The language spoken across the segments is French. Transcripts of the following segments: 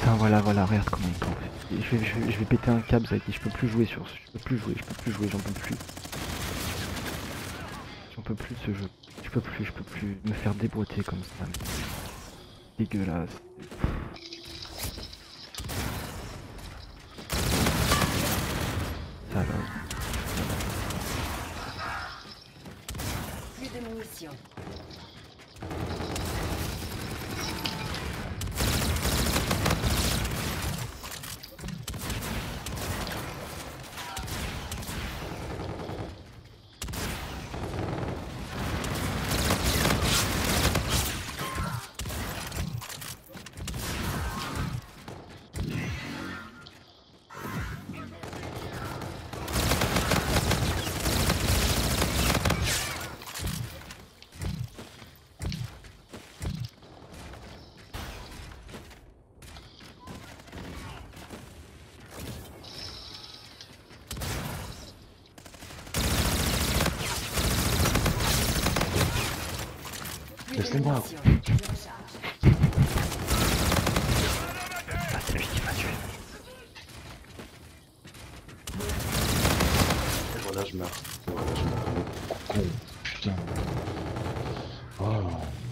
Putain, voilà, voilà, regarde comment il campe. Je vais péter un câble, Zaki, je peux plus jouer sur ce. Je peux plus jouer, j'en peux plus. J'en peux plus de ce jeu. Je peux plus me faire déboîter comme ça. Dégueulasse. Ça va. Plus de munitions. Laissez-moi. Ah, c'est lui qui m'a tué. Et voilà, je meurs. Et voilà, je meurs. Con, putain. Oh.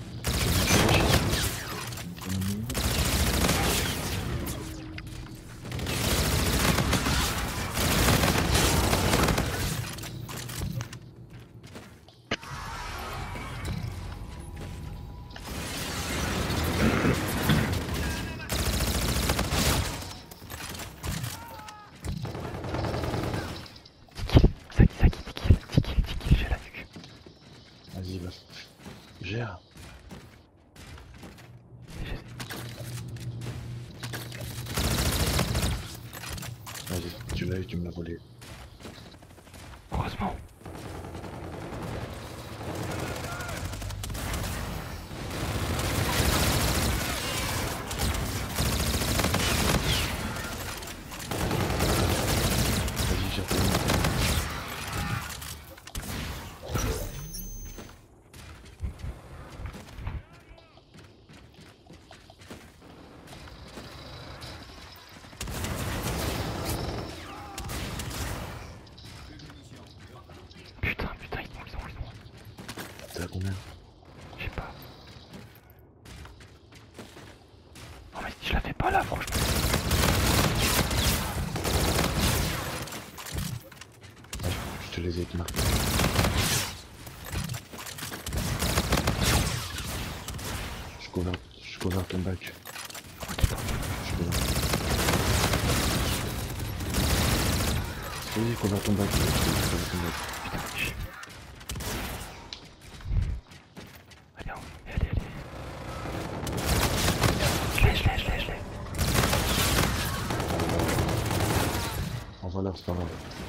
Saki, 10 kills, j'ai la nuque. Vas-y, va. Gère. Vas-y, tu l'as eu, tu me l'as volé. Heureusement. Vas-y, gère. Putain, ils sont. T'es à combien? Je sais pas. Non mais si je la fais pas là, franchement. Je te les ai marqués. Je cover ton bac. Je cover. Oui, cover ton bac. Cover ton bac. Putain, allez, allez. Je l'ai. En valeur, c'est pas grave.